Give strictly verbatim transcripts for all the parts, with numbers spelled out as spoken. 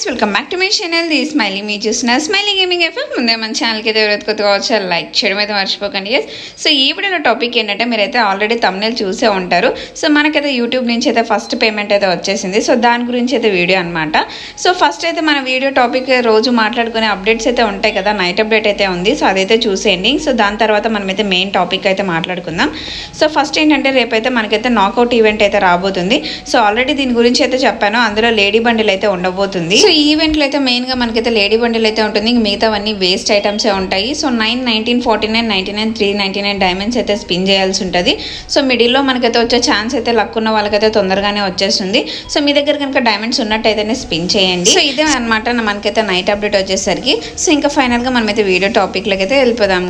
Friends welcome back to my channel the smiley మీ చూసిన smiley gaming F ముందే మన ఛానల్కి అయితే ఎవరైతే కొత్తగా వచ్చారు లైక్ చేయడం అయితే మర్చిపోకండి. ఎస్ సో ఈ వీడియోలో టాపిక్ ఏంటంటే మీరైతే ఆల్రెడీ తమ్నేల్ చూసే ఉంటారు. సో మనకైతే యూట్యూబ్ నుంచి అయితే ఫస్ట్ పేమెంట్ అయితే వచ్చేసింది. సో దాని గురించి అయితే వీడియో అనమాట. సో ఫస్ట్ అయితే మన వీడియో టాపిక్ రోజు మాట్లాడుకునే అప్డేట్స్ అయితే ఉంటాయి కదా, నైట్ అప్డేట్ అయితే ఉంది. సో అదైతే చూసేయండి. సో దాని తర్వాత మనమైతే మెయిన్ టాపిక్ అయితే మాట్లాడుకుందాం. సో ఫస్ట్ ఏంటంటే రేపైతే మనకైతే నాకౌట్ ఈవెంట్ అయితే రాబోతుంది. సో ఆల్రెడీ దీని గురించి అయితే చెప్పాను. అందులో లేడీ బండిల్ అయితే ఉండబోతుంది. సో ఈ ఈవెంట్ లో అయితే మెయిన్ గా మనకైతే లేడీ బండిల్ అయితే ఉంటుంది. మిగతావన్నీ వేస్ట్ ఐటమ్స్ ఉంటాయి. So nine nineteen forty nine ninety nine three ninety nine diamonds అయితే స్పిన్ చేయాల్సి ఉంటుంది. సో మిడిల్ లో మనకైతే వచ్చే ఛాన్స్ అయితే లక్ ఉన్న వాళ్ళకైతే తొందరగానే వచ్చేస్తుంది. సో మీ దగ్గర కనుక డైమండ్స్ ఉన్నట్టయితేనే స్పిన్ చేయండి. సో ఇదే అనమాట మనకైతే నైట్ అప్డేట్ వచ్చేసరికి. సో ఇంకా ఫైనల్ గా మనమైతే వీడియో టాపిక్ లకి అయితే వెళ్ళిపోదాం.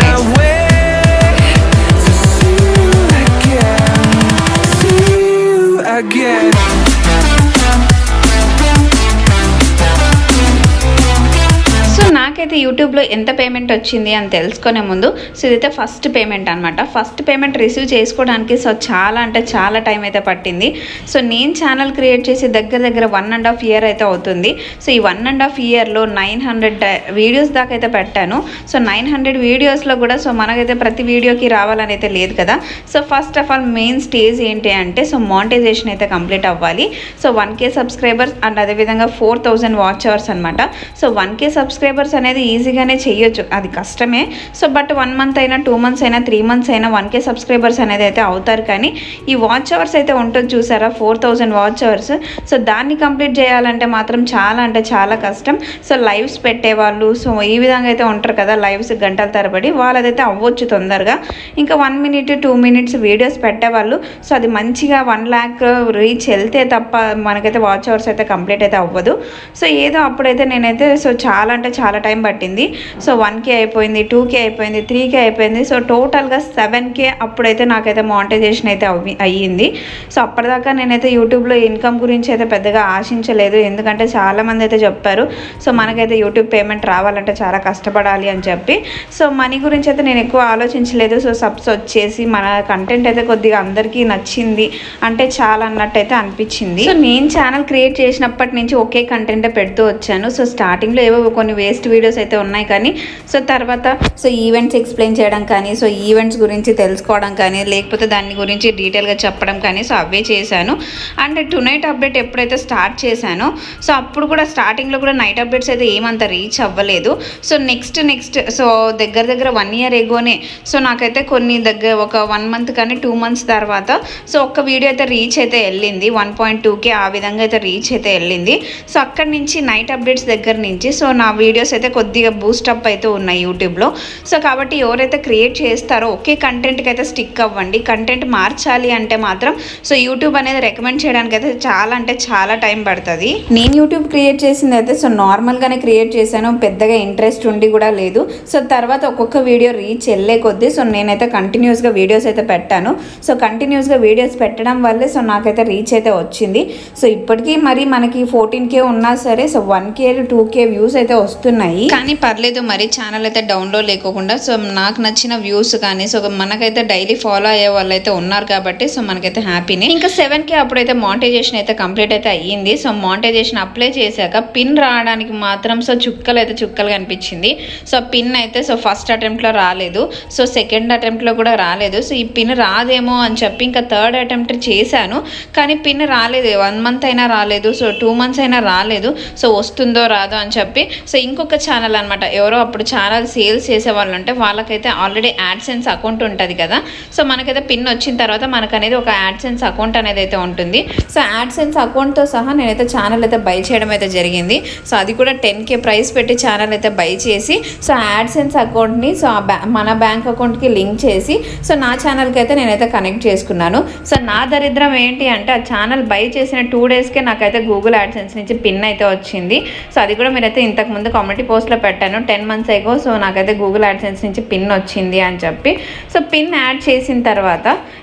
సో నాకైతే యూట్యూబ్లో ఎంత పేమెంట్ వచ్చింది అని తెలుసుకునే ముందు సో ఇదైతే ఫస్ట్ పేమెంట్ అనమాట. ఫస్ట్ పేమెంట్ రిసీవ్ చేసుకోవడానికి సో చాలా అంటే చాలా టైం అయితే పట్టింది. సో నేను ఛానల్ క్రియేట్ చేసి దగ్గర దగ్గర వన్ అండ్ హాఫ్ ఇయర్ అయితే అవుతుంది. సో ఈ వన్ అండ్ హాఫ్ ఇయర్లో నైన్ హండ్రెడ్ వీడియోస్ దాకా అయితే పెట్టాను. సో నైన్ హండ్రెడ్ వీడియోస్లో కూడా సో మనకైతే ప్రతి వీడియోకి రావాలని అయితే లేదు కదా. So first of all main stage ఏంటి అంటే సో మానిటైజేషన్ అయితే కంప్లీట్ అవ్వాలి. So one K subscribers and అదేవిధంగా ఫోర్ థౌజండ్ వాచ్ అవర్స్ అనమాట. సో వన్ కే సబ్స్క్రైబర్స్ అనేది ఈజీగానే చేయొచ్చు, అది కష్టమే. సో బట్ వన్ మంత్ అయినా టూ మంత్స్ అయినా త్రీ మంత్స్ అయినా వన్ కే సబ్స్క్రైబర్స్ అనేది అయితే అవుతారు. కానీ ఈ వాచ్ అవర్స్ అయితే ఉంటుంది చూసారా, four thousand watch hours. So దాన్ని కంప్లీట్ చేయాలంటే మాత్రం చాలా అంటే చాలా కష్టం. సో లైవ్స్ పెట్టేవాళ్ళు సో ఈ విధంగా అయితే ఉంటారు కదా, లైవ్స్ గంటల తరబడి, వాళ్ళదైతే అవ్వచ్చు తొందరగా. ఇంకా one minute two minutes videos పెట్టేవాళ్ళు. సో అది మంచిగా వన్ ల్యాక్ రీచ్ వెళ్తే తప్ప మనకైతే వాచ్ అవర్స్ అయితే కంప్లీట్ అయితే అవ్వదు. సో ఏదో అప్పుడైతే నేనైతే సో చాలా అంటే చాలా టైం పట్టింది. సో వన్ కే అయిపోయింది, టూ కే అయిపోయింది, త్రీ కే అయిపోయింది. సో టోటల్గా సెవెన్ కే అప్పుడైతే నాకైతే మానిటైజేషన్ అయితే అవి అయ్యింది. సో అప్పటిదాకా నేనైతే యూట్యూబ్లో ఇన్కమ్ గురించి అయితే పెద్దగా ఆశించలేదు. ఎందుకంటే చాలామంది అయితే చెప్పారు సో మనకైతే యూట్యూబ్ పేమెంట్ రావాలంటే చాలా కష్టపడాలి అని చెప్పి. సో మనీ గురించి అయితే నేను ఎక్కువ ఆలోచించలేదు. సో సబ్స్ వచ్చేసి మన కంటెంట్ అయితే కొద్దిగా అందరికీ నచ్చింది అంటే చాలా అన్నట్టయితే అనిపించింది. సో నేను ఛానల్ క్రియేట్ చేసినప్పటి నుంచి ఒకే కంటెంట్ పెడుతూ వచ్చాను. సో స్టార్టింగ్లో ఏవో కొన్ని వేస్ట్ వీడియోస్ అయితే ఉన్నాయి కానీ సో తర్వాత సో ఈవెంట్స్ ఎక్స్ప్లెయిన్ చేయడం కానీ సో ఈవెంట్స్ గురించి తెలుసుకోవడం కానీ లేకపోతే దాని గురించి డీటెయిల్గా చెప్పడం కానీ సో అవే చేశాను. అండ్ టు నైట్ అప్డేట్ ఎప్పుడైతే స్టార్ట్ చేశానో సో అప్పుడు కూడా స్టార్టింగ్లో కూడా నైట్ అప్డేట్స్ అయితే ఏమంత రీచ్ అవ్వలేదు. సో నెక్స్ట్ నెక్స్ట్ సో దగ్గర దగ్గర వన్ ఇయర్ ఎగోనే సో నాకైతే కొన్ని దగ్గర ఒక వన్ మంత్ కానీ టూ మంత్స్ తర్వాత సో ఒక్క వీడియో అయితే రీచ్ అయితే వెళ్ళింది, వన్ పాయింట్ టూకే ఆ విధంగా అయితే రీచ్ అయితే వెళ్ళింది. సో అక్కడి నుంచి నైట్ అప్డేట్స్ దగ్గర నుంచి సో నా వీడియోస్ అయితే కొద్దిగా బూస్టప్ అయితే ఉన్నాయి యూట్యూబ్లో. సో కాబట్టి ఎవరైతే క్రియేట్ చేస్తారో ఒకే కంటెంట్కి అయితే స్టిక్ అవ్వండి. కంటెంట్ మార్చాలి అంటే మాత్రం సో యూట్యూబ్ అనేది రికమెండ్ చేయడానికి అయితే చాలా అంటే చాలా టైం పడుతుంది. నేను యూట్యూబ్ క్రియేట్ చేసింది అయితే సో నార్మల్గానే క్రియేట్ చేశాను, పెద్దగా ఇంట్రెస్ట్ ఉండి కూడా లేదు. సో తర్వాత ఒక్కొక్క వీడియో రీచ్ వెళ్ళే కొద్దీ సో నేనైతే కంటిన్యూస్గా వీడియోస్ అయితే పెట్టాను. సో కంటిన్యూస్గా వీడియోస్ పెట్టడం వల్లే సో నాకైతే రీచ్ అయితే వచ్చింది. సో ఇప్పటికీ మరి మనకి ఫోర్టీన్ కే ఉన్నా సరే so one K two K views అయితే వస్తున్నాయి. కానీ పర్లేదు మరి ఛానల్ అయితే డౌన్లో లేకోకుండా సో నాకు నచ్చిన వ్యూస్ కానీ సో మనకైతే డైలీ ఫాలో అయ్యే వాళ్ళు అయితే ఉన్నారు కాబట్టి సో మనకైతే హ్యాపీనే. ఇంకా సెవెన్ కే అప్పుడైతే మానిటైజేషన్ అయితే కంప్లీట్ అయితే అయ్యింది. సో మానిటైజేషన్ అప్లై చేశాక పిన్ రావడానికి మాత్రం సో చుక్కలు అయితే చుక్కలు కనిపించింది. సో పిన్ అయితే సో ఫస్ట్ అటెంప్ట్లో రాలేదు, సో సెకండ్ అటెంప్ట్లో కూడా రాలేదు. సో ఈ పిన్ రాదేమో అని చెప్పి ఇంకా థర్డ్ అటెంప్ట్ చేశాను కానీ పిన్ రాలేదు. వన్ మంత్ అయినా రాలేదు, సో టూ మంత్స్ అయినా రాలేదు. సో వస్తుందో రాదో అని చెప్పి సో ఇంకొక ఛానల్ అనమాట, ఎవరో అప్పుడు ఛానల్ సేల్స్ చేసే వాళ్ళు ఉంటే వాళ్ళకైతే ఆల్రెడీ యాడ్సెన్స్ అకౌంట్ ఉంటుంది కదా. సో మనకైతే పిన్ వచ్చిన తర్వాత మనకు అనేది ఒక యాడ్సెన్స్ అకౌంట్ అనేది అయితే ఉంటుంది. సో యాడ్సెన్స్ అకౌంట్తో సహా నేనైతే ఛానల్ అయితే బై చేయడం అయితే జరిగింది. సో అది కూడా టెన్ కే ప్రైస్ పెట్టి ఛానల్ అయితే బై చేసి సో యాడ్సెన్స్ అకౌంట్ని సో మన బ్యాంక్ అకౌంట్కి లింక్ చేసి సో నా ఛానల్కి అయితే నేనైతే కనెక్ట్ చేసుకున్నాను. సో నా దరిద్రం ఏంటి అంటే ఆ ఛానల్ బై చేసిన టూ డేస్కే నాకైతే గూగుల్ యాడ్సెన్స్ నుంచి పిన్ అయితే వచ్చింది. సో అది కూడా మీరైతే ఇంతకుముందు కమ్యూనిటీ పోస్ట్లో పెట్టాను టెన్ మంత్స్ ఎగో. సో నాకైతే గూగుల్ యాడ్సెన్స్ నుంచి పిన్ వచ్చింది అని చెప్పి సో పిన్ యాడ్ చేసిన తర్వాత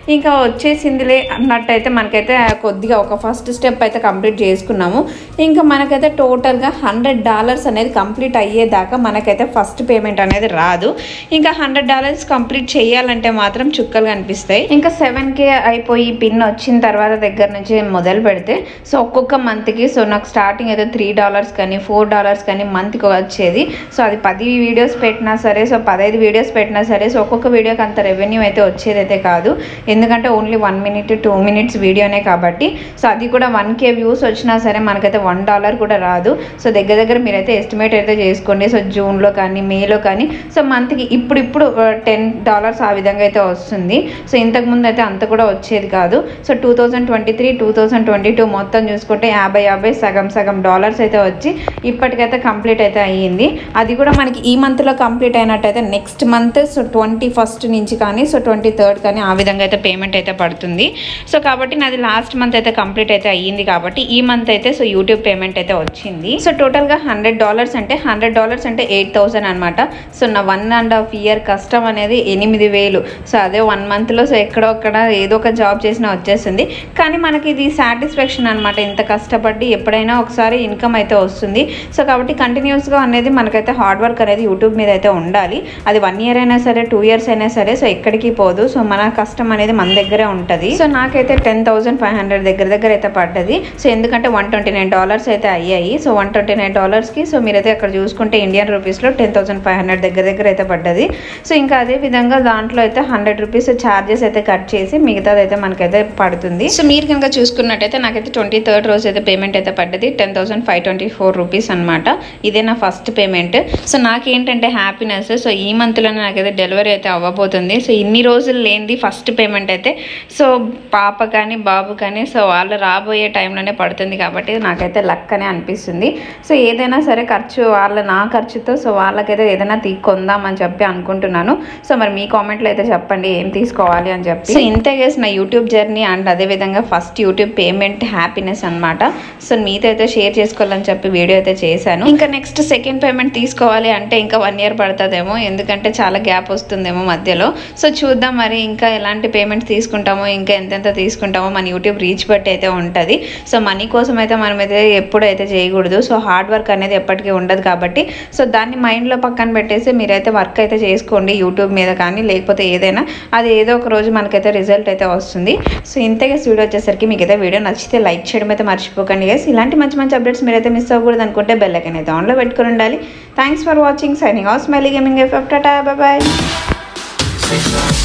ఇంకా వచ్చేసిందిలే అన్నట్టయితే మనకైతే కొద్దిగా ఒక ఫస్ట్ స్టెప్ అయితే కంప్లీట్ చేసుకున్నాము. ఇంకా మనకైతే టోటల్గా హండ్రెడ్ డాలర్స్ అనేది కంప్లీట్ అయ్యేదాకా మనకైతే ఫస్ట్ పేమెంట్ అనేది రాదు. ఇంకా హండ్రెడ్ డాలర్స్ కంప్లీట్ చేయాలంటే మాత్రం చుక్కలు కనిపిస్తాయి. ఇంకా సెవెన్ కే అయిపోయి పిన్ వచ్చిన తర్వాత దగ్గర నుంచి మొదలు పెడితే సో ఒక్కొక్క మంత్కి సో నాకు స్టార్టింగ్ అయితే త్రీ డాలర్స్ కానీ ఫోర్ డాలర్స్ కానీ మంత్కి వచ్చేది. సో అది పది వీడియోస్ పెట్టినా సరే సో పదహైదు వీడియోస్ పెట్టినా సరే సో ఒక్కొక్క వీడియోకి అంత రెవెన్యూ అయితే వచ్చేది అయితే కాదు. ఎందుకంటే only one minute two minutes వీడియోనే కాబట్టి సో అది కూడా వన్ కే వ్యూస్ వచ్చినా సరే మనకైతే వన్ డాలర్ కూడా రాదు. సో దగ్గర దగ్గర మీరైతే ఎస్టిమేట్ అయితే చేసుకోండి. సో జూన్లో కానీ మేలో కానీ సో మంత్కి ఇప్పుడు ఇప్పుడు టెన్ డాలర్స్ ఆ విధంగా అయితే వస్తుంది. సో ఇంతకుముందు అయితే అంత కూడా వచ్చేది కాదు. So two thousand twenty three two thousand twenty two మొత్తం చూసుకుంటే యాభై యాభై సగం సగం డాలర్స్ అయితే వచ్చి ఇప్పటికైతే కంప్లీట్ అయితే అయ్యింది. అది కూడా మనకి ఈ మంత్లో కంప్లీట్ అయినట్టయితే next month so twenty first నుంచి కానీ సో ట్వంటీ థర్డ్ కానీ ఆ విధంగా అయితే పేమెంట్ అయితే పడుతుంది. సో కాబట్టి నాది లాస్ట్ మంత్ అయితే కంప్లీట్ అయితే అయ్యింది కాబట్టి ఈ మంత్ అయితే సో యూట్యూబ్ పేమెంట్ అయితే వచ్చింది. సో టోటల్గా హండ్రెడ్ డాలర్స్ అంటే హండ్రెడ్ డాలర్స్ అంటే ఎయిట్ థౌసండ్ అనమాట. సో నా వన్ అండ్ హాఫ్ ఇయర్ కష్టం అనేది ఎనిమిది వేలు. సో అదే వన్ మంత్లో సో ఎక్కడో అక్కడ ఏదో ఒక జాబ్ చేసినా వచ్చేస్తుంది. కానీ మనకి ఇది సాటిస్ఫాక్షన్ అనమాట. ఇంత కష్టపడి ఎప్పుడైనా ఒకసారి ఇన్కమ్ అయితే వస్తుంది. సో కాబట్టి కంటిన్యూస్గా అనేది మనకైతే హార్డ్ వర్క్ అనేది యూట్యూబ్ మీద అయితే ఉండాలి. అది వన్ ఇయర్ అయినా సరే టూ ఇయర్స్ అయినా సరే సో ఎక్కడికి పోదు. సో మన కష్టం అనేది మన దగ్గరే ఉంటుంది. సో నాకైతే టెన్ థౌసండ్ ఫైవ్ హండ్రెడ్ దగ్గర దగ్గర అయితే పడ్డది. సో ఎందుకంటే వన్ ట్వంటీ నైన్ డాలర్స్ అయితే అయ్యాయి. సో వన్ ట్వంటీ నైన్ డాలర్స్కి సో మీరైతే అక్కడ చూసుకుంటే ఇండియన్ రూపీస్లో టెన్ థౌసండ్ ఫైవ్ హండ్రెడ్ దగ్గర దగ్గర అయితే పడ్డది. సో ఇంకా అదే విధంగా దాంట్లో అయితే హండ్రెడ్ రూపీస్ ఛార్జెస్ అయితే కట్ చేసి మిగతాది అయితే మనకైతే పడుతుంది. సో మీరు కనుక చూసుకున్నట్టయితే నాకైతే ట్వంటీ థర్డ్ రోజు అయితే పేమెంట్ అయితే పడ్డది ten thousand five twenty four rupees అనమాట. ఇదే నా ఫస్ట్ పేమెంట్. సో నాకేంటంటే హ్యాపీనెస్. సో ఈ మంత్లోనే నాకైతే డెలివరీ అయితే అవ్వబోతుంది. సో ఇన్ని రోజులు లేనిది ఫస్ట్ పేమెంట్ అయితే సో పాప కానీ బాబు కానీ సో వాళ్ళు రాబోయే టైంలోనే పడుతుంది కాబట్టి నాకైతే లక్ అనే అనిపిస్తుంది. సో ఏదైనా సరే ఖర్చు వాళ్ళ నా ఖర్చుతో సో వాళ్ళకైతే ఏదైనా తీ కొందామని చెప్పి అనుకుంటున్నాను. సో మరి మీ కామెంట్లో అయితే చెప్పండి ఏం తీసుకోవాలి అని చెప్పి. సో ఇంతే గైస్ నా యూట్యూబ్ జర్నీ అండ్ అదేవిధంగా ఫస్ట్ యూట్యూబ్ పేమెంట్ హ్యాపీనెస్ అనమాట. సో మీతో అయితే షేర్ చేసుకోవాలని చెప్పి వీడియో అయితే చేశాను. ఇంకా నెక్స్ట్ సెకండ్ పేమెంట్ తీసుకోవాలి అంటే ఇంకా వన్ ఇయర్ పడుతుందేమో. ఎందుకంటే చాలా గ్యాప్ వస్తుందేమో మధ్యలో. సో చూద్దాం మరి ఇంకా ఎలాంటి పేమెంట్స్ తీసుకుంటామో ఇంకా ఎంతెంత తీసుకుంటామో మన యూట్యూబ్ రీచ్ బట్టి అయితే ఉంటుంది. సో మనీ కోసం అయితే మనం అయితే ఎప్పుడైతే చేయకూడదు. సో హార్డ్ వర్క్ అనేది ఎప్పటికీ ఉండదు కాబట్టి సో దాన్ని మైండ్లో పక్కన పెట్టేసి మీరైతే వర్క్ అయితే చేసుకోండి యూట్యూబ్ మీద కానీ లేకపోతే ఏదైనా అది ఏదో ఒక రోజు మనకైతే రిజల్ట్ అయితే వస్తుంది. సో ఇంతగా వీడియో వచ్చేసరికి మీకు అయితే వీడియో నచ్చితే లైక్ చేయడం అయితే మర్చిపోకండి గైస్. ఇలాంటి మంచి మంచి అప్డేట్స్ మీరైతే మిస్ అవ్వకూడదు అనుకుంటే బెల్ ఐకాన్ అయితే ఆన్లో పెట్టుకుని ఉండాలి. Thanks for watching. Signing off smiley gaming F. Tata, bye by.